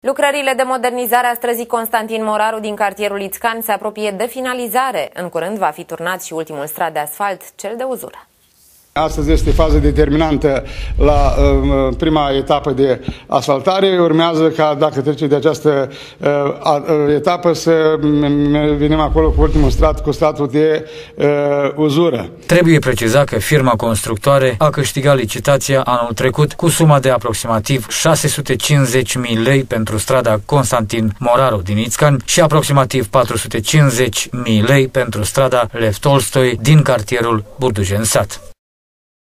Lucrările de modernizare a străzii Constantin Moraru din cartierul Ițcan se apropie de finalizare. În curând va fi turnat și ultimul strat de asfalt, cel de uzură. Astăzi este faza determinantă la prima etapă de asfaltare. Urmează ca, dacă trece de această etapă, să venim acolo cu ultimul strat, cu stratul de uzură. Trebuie precizat că firma constructoare a câștigat licitația anul trecut cu suma de aproximativ 650.000 lei pentru strada Constantin Moraru din Ițcan și aproximativ 450.000 lei pentru strada Lev Tolstoi din cartierul Burdujen Sat.